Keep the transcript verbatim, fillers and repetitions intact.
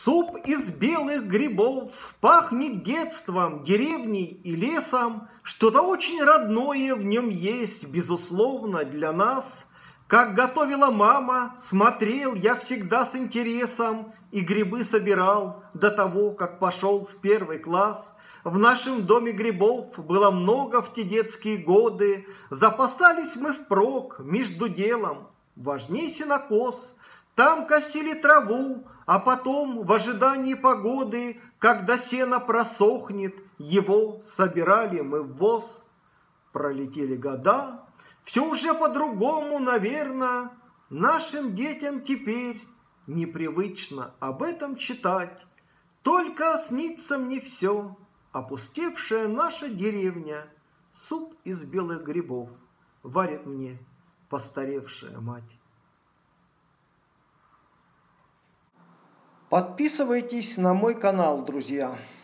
Суп из белых грибов пахнет детством, деревней и лесом. Что-то очень родное в нем есть, безусловно, для нас. Как готовила мама, смотрел я всегда с интересом и грибы собирал до того, как пошел в первый класс. В нашем доме грибов было много в те детские годы. Запасались мы впрок между делом. Важней сенокос. Там косили траву, а потом в ожидании погоды, когда сено просохнет, его собирали мы в воз. Пролетели года, все уже по-другому, наверное. Нашим детям теперь непривычно об этом читать. Только снится мне все, опустевшая наша деревня. Суп из белых грибов варит мне постаревшая мать. Подписывайтесь на мой канал, друзья.